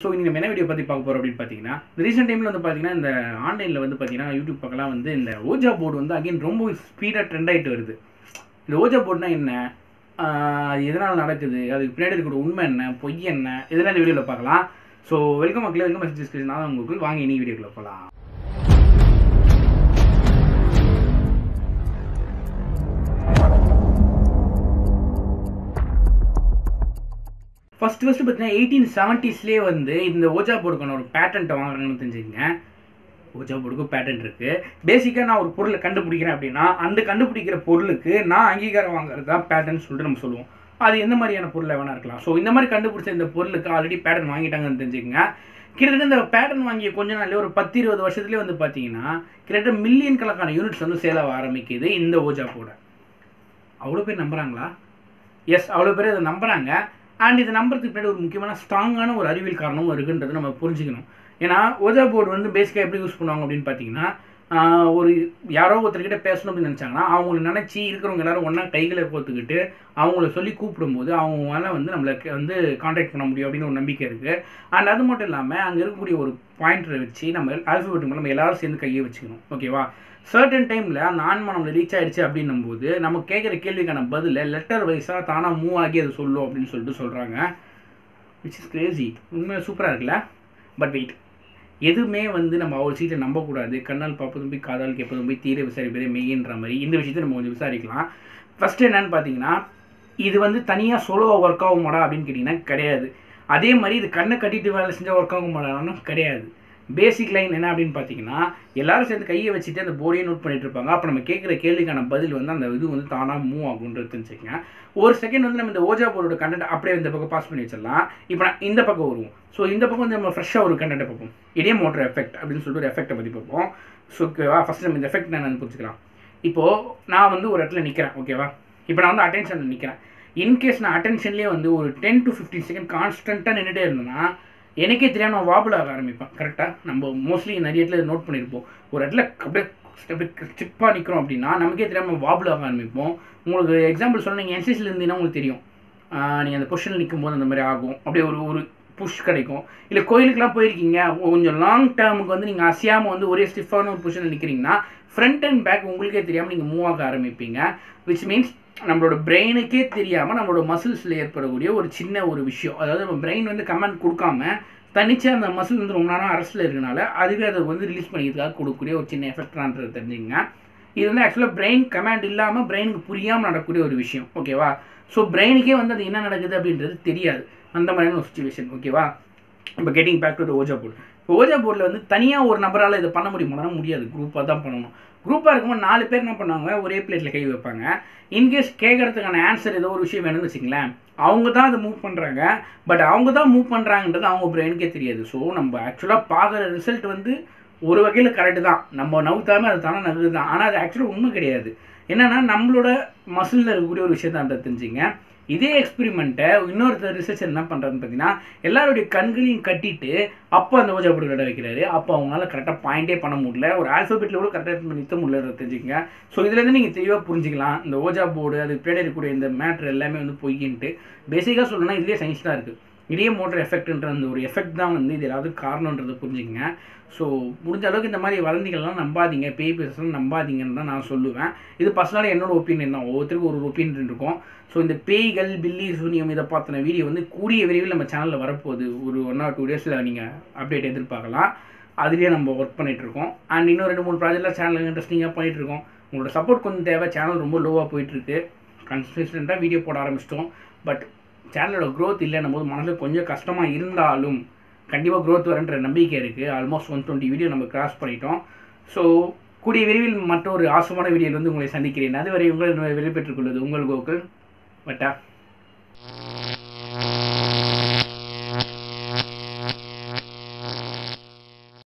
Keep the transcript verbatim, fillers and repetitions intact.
So இன்றைக்கி நம்ம என்ன வீடியோ பற்றி பார்க்க போகிறோம் அப்படின்னு பார்த்தீங்கன்னா, இந்த ரீசெண்ட் டைமில் வந்து பார்த்தீங்கன்னா இந்த ஆன்லைனில் வந்து பார்த்தீங்கன்னா யூடியூப் பக்கம்லாம் வந்து இந்த ஓஜா போர்டு வந்து அகைன் ரொம்ப ஸ்பீடாக ட்ரெண்ட் ஆகிட்டு வருது. இந்த ஓஜா போர்டுனா என்ன, அது எதனால் நடக்குது, அதுக்கு பின்னாடி இருக்கிற உண்மை என்ன, பொய் என்ன, இதெல்லாம் இந்த வீடியோவில் பார்க்கலாம். ஸோ வெல்கம் மக்களே, வெல்கம் மெசேஜ் டிஸ்கிரிப்ஷன் நான் உங்களுக்கு வாங்க இனி வீடியோக்குள்ள போகலாம். ஃபஸ்ட்டு ஃபஸ்ட்டு பார்த்தீங்கன்னா எயிட்டீன் செவன்ட்டீஸ்லேயே வந்து இந்த ஓஜா போர்டுக்கான ஒரு பேட்டன்ட்டை வாங்குறாங்கன்னு தெரிஞ்சுக்கங்க. ஓஜா போர்டுக்கும் பேட்டன்ட் இருக்குது. பேசிக்காக நான் ஒரு பொருளை கண்டுபிடிக்கிறேன் அப்படின்னா அந்த கண்டுபிடிக்கிற பொருளுக்கு நான் அங்கீகாரம் வாங்குறது தான் பேட்டன்ட் சொல்லிட்டு நம்ம சொல்லுவோம். அது எந்த மாதிரியான பொருளை வேணா இருக்கலாம். ஸோ இந்த மாதிரி கண்டுபிடிச்ச இந்த பொருளுக்கு ஆல்ரெடி பேட்டன் வாங்கிட்டாங்கன்னு தெரிஞ்சுக்கங்க. கிட்டத்தட்ட இந்த பேட்டன் வாங்கிய கொஞ்ச நாள்லேயே ஒரு பத்து இருபது வருஷத்துலேயே வந்து பார்த்தீங்கன்னா கிட்டத்தட்ட மில்லியன் கணக்கான யூனிட்ஸ் வந்து சேல் ஆக ஆரம்பிக்குது இந்த ஓஜா போர்டை. அவ்வளோ பேர் நம்புகிறாங்களா? எஸ், அவ்வளோ பேர் அதை நம்புகிறாங்க. அண்ட் இது நம்புறதுக்கு பின்னாடி ஒரு முக்கியமான ஸ்ட்ராங்கான ஒரு அறிவியல் காரணமும் இருக்குன்றது நம்ம புரிஞ்சுக்கணும். ஏன்னா ஓஜா போர்டு வந்து பேசிக்காக எப்படி யூஸ் பண்ணுவாங்க அப்படின்னு பார்த்தீங்கன்னா, ஒரு யாரோ ஒருத்தர்கிட்ட பேசணும் அப்படின்னு நினச்சாங்கன்னா அவங்கள நினச்சி இருக்கிறவங்க எல்லாரும் ஒன்றா கைகளை கோத்துக்கிட்டு அவங்கள சொல்லி கூப்பிடும்போது அவங்க மேலே வந்து நம்மளுக்கு வந்து கான்டாக்ட் பண்ண முடியும் அப்படின்னு ஒரு நம்பிக்கை இருக்குது. அண்ட் அது மட்டும் இல்லாமல் அங்கே இருக்கக்கூடிய ஒரு பாயிண்டரை வச்சு நம்ம ஆல்ஃபபெட் மேலே நம்ம எல்லாரும் சேர்ந்து கையை வச்சுக்கணும். ஓகேவா? சர்டன் டைமில் அந்த ஆன்மா நம்மளை ரீச் ஆகிடுச்சு அப்படின்னும் போது நம்ம கேட்குற கேள்விக்கான பதில் லெட்டர் வைஸாக தானாக மூவ் ஆகி அதை சொல்லும் அப்படின்னு சொல்லிட்டு சொல்கிறாங்க. Which is crazy. உண்மையாக சூப்பராக இருக்குல்ல? பட் வெயிட், எதுவுமே வந்து நம்ம அவ்வளோ சீட்டை நம்பக்கூடாது. கண்ணால் பார்ப்பதும் போய் காதால் கேட்பதும் போய் தீர விசாரிப்பதே மெய்யின்ற மாதிரி இந்த விஷயத்தை நம்ம கொஞ்சம் விசாரிக்கலாம். ஃபஸ்ட்டு என்னன்னு பார்த்தீங்கன்னா, இது வந்து தனியாக சோலோவாக ஒர்க் ஆகும் மாடா அப்படின்னு கேட்டிங்கன்னா கிடையாது. அதே மாதிரி இது கண்ணை கட்டிட்டு வேலை செஞ்சால் ஒர்க் ஆகும் மாடான்னு கிடையாது. பேசிக் லைன் என்ன அப்படின்னு பார்த்தீங்கன்னா, எல்லாரும் சேர்ந்து கையை வச்சுட்டு அந்த போர்டையே நோட் பண்ணிட்டு இருப்பாங்க. அப்போ நம்ம கேட்குற கேள்விக்கான பதில் வந்து அந்த இது வந்து தானாக மூவ் ஆகுன்றது தெரிஞ்சுக்கங்க. ஒரு செகண்ட் வந்து நம்ம இந்த ஓஜா போர்டோட கண்டென்ட் அப்படியே இந்த பக்கம் பாஸ் பண்ணி வச்சிடலாம். இப்போ நான் இந்த பக்கம் வருவோம். ஸோ இந்த பக்கம் வந்து நம்ம ஃப்ரெஷ்ஷாக ஒரு கண்டென்ட்டை பார்ப்போம். இடியோமோட்டர் எஃபெக்ட் அப்படின்னு சொல்லிட்டு ஒரு எஃபெக்ட்டை பற்றி பார்ப்போம். ஸோ ஓகேவா? ஃபஸ்ட்டு நம்ம இந்த எஃபெக்ட் நான் புரிஞ்சுக்கலாம். இப்போது நான் வந்து ஒரு இடத்துல நிற்கிறேன். ஓகேவா? இப்போ நான் வந்து அட்டென்ஷனில் நிற்கிறேன். இன்கேஸ் நான் அட்டென்ஷன்லேயே வந்து ஒரு டென் டு ஃபிஃப்டீன் செகண்ட் கான்ஸ்டண்ட்டாக நின்றுட்டே இருந்தேன்னா எனக்கே தெரியாமல் நான் வாபிள் ஆக ஆரம்பிப்பேன். கரெக்டாக நம்ம மோஸ்ட்லி நிறைய இடத்துல நோட் பண்ணியிருப்போம். ஒரு இடத்துல அப்படியே அப்படியே ஸ்டிப்பாக நிற்கிறோம் அப்படின்னா நமக்கே தெரியாமல் வாபிள் ஆக ஆரம்பிப்போம். உங்களுக்கு எக்ஸாம்பிள் சொன்னால் நீங்கள் என்சிசியில் இருந்தீங்கன்னா உங்களுக்கு தெரியும். நீங்கள் அந்த பொசிஷனில் நிற்கும் போது அந்த மாதிரி ஆகும். அப்படியே ஒரு ஒரு புஷ் கிடைக்கும். இல்லை கோயிலுக்கெலாம் போயிருக்கீங்க, கொஞ்சம் லாங் டேர்முக்கு வந்து நீங்கள் அசையாமல் வந்து ஒரே ஸ்டிஃபான ஒரு பொசிஷனில் நிற்கிறீங்கன்னா ஃப்ரண்ட் அண்ட் பேக் உங்களுக்கே தெரியாமல் நீங்கள் மூவ் ஆக ஆரம்பிப்பீங்க. விச் மீன்ஸ் நம்மளோட பிரெயினுக்கே தெரியாமல் நம்மளோட மசில்ஸில் ஏற்படக்கூடிய ஒரு சின்ன ஒரு விஷயம். அதாவது நம்ம பிரெயின் வந்து கமெண்ட் கொடுக்காம தனிச்சா அந்த மசில் வந்து ரொம்ப நேரம் அரசில் இருக்கனால அதுவே அதை வந்து ரிலீஸ் பண்ணிக்கிறதுக்காக கொடுக்கக்கூடிய ஒரு சின்ன எஃபெக்டான்றது தெரிஞ்சுங்க. இது வந்து ஆக்சுவலாக பிரெயின் கமாண்ட் இல்லாமல் பிரெயினுக்கு புரியாமல் நடக்கக்கூடிய ஒரு விஷயம். ஓகேவா? ஸோ பிரெயினுக்கே வந்து அது என்ன நடக்குது அப்படின்றது தெரியாது. அந்த மாதிரியான ஒரு சுச்சுவேஷன். ஓகேவா? இப்போ getting back to ouija board. இப்போ ஓஜா போர்டில் வந்து தனியாக ஒரு நபரால் இதை பண்ண முடியுமானா முடியாது. குரூப்பாக தான் பண்ணணும். குரூப்பாக இருக்கும்போது நாலு பேர் என்ன பண்ணுவாங்க, ஒரே பிளேட்டில் கை வைப்பாங்க. இன்கேஸ் கேட்கறதுக்கான ஆன்சர் ஏதோ ஒரு விஷயம் வேணும்னு வச்சுங்களேன், அவங்க தான் அதை மூவ் பண்ணுறாங்க. பட் அவங்க தான் மூவ் பண்ணுறாங்கன்றது அவங்க பிரெயினுக்கே தெரியாது. ஸோ நம்ம ஆக்சுவலாக பார்க்குற ரிசல்ட் வந்து ஒரு வகையில் கரெக்டு தான். நம்ம நவுத்தாமல் அது தானே நகுது தான். ஆனால் அது ஆக்சுவலாக உண்மை கிடையாது. என்னென்னா நம்மளோட மசிலில் இருக்கக்கூடிய ஒரு விஷயத்தான் தெரிஞ்சுங்க. இதே எக்ஸ்பெரிமெண்ட்டை இன்னொருத்தர் ரிசர்ச்சர் என்ன பண்ணுறாருன்னு பார்த்தீங்கன்னா, எல்லாருடைய கண்களையும் கட்டிட்டு அப்போ அந்த ஓஜா போர்டு கடை வைக்கிறாரு. அப்போ அவங்களால கரெக்டாக பாயிண்டே பண்ண முடியல. ஒரு ஆல்ஃபபெட்டில் கூட கரெக்டாக நிறுத்த முடியல தெரிஞ்சுக்கங்க. ஸோ இதுலேருந்து நீங்கள் தெளிவாக புரிஞ்சிக்கலாம் இந்த ஓஜா போர்டு அது பின்னாடி இருக்கக்கூடிய இந்த மேட்ரு எல்லாமே வந்து பொய்யின்ட்டு. பேசிக்காக சொல்லணும்னா இதுலேயே சயின்ஸ் தான் இருக்குது. இடியோமோட்டர் எஃபெக்ட்ன்ற அந்த ஒரு எஃபெக்ட் தான் வந்து இது ஏதாவது காரணன்றதை புரிஞ்சுக்கங்க. ஸோ முடிஞ்ச அளவுக்கு இந்த மாதிரி வதந்திகள்லாம் நம்பாதீங்க, பேய் பேசலாம் நம்பாதீங்கன்னு தான் நான் சொல்லுவேன். இது பர்சனலாக என்னோட ஒப்பீனியன் தான். ஒவ்வொருத்தருக்கும் ஒரு ஒப்பீனியன் இருக்கும். ஸோ இந்த பேய்கள் பில்லி சூனியம் இதை பார்த்தின வீடியோ வந்து கூடிய விரைவில் நம்ம சேனலில் வரப்போகுது. ஒரு ஒன் ஆர் டூ டேஸில் நீங்கள் அப்டேட் எதிர்பார்க்கலாம். அதுலேயே நம்ம ஒர்க் பண்ணிகிட்ருக்கோம். அண்ட் இன்னும் ரெண்டு மூணு ப்ராஜெக்டில் சேனலில் இன்ட்ரெஸ்டிங்காக பண்ணிகிட்ருக்கோம். உங்களோட சப்போர்ட் கொஞ்சம் தேவை. சேனல் ரொம்ப லோவாக போயிட்டுருக்கு. கன்சிஸ்டண்ட்டாக வீடியோ போட ஆரம்பிச்சிட்டோம். பட் சேனலோட க்ரோத் இல்லைன்னும் போது மனசில் கொஞ்சம் கஷ்டமாக இருந்தாலும் கண்டிப்பாக க்ரோத் வரன்ற நம்பிக்கை இருக்குது. ஆல்மோஸ்ட் ஒன் டுவெண்ட்டி வீடியோ நம்ம கிராஸ் பண்ணிட்டோம். ஸோ கூடிய விரைவில் மற்றொரு ஆசமான வீடியோவில் வந்து உங்களை சந்திக்கிறேன். அதுவரை உங்களை விடைபெற்றுக் கொள்வது உங்கள் கோகுல் வட்டா.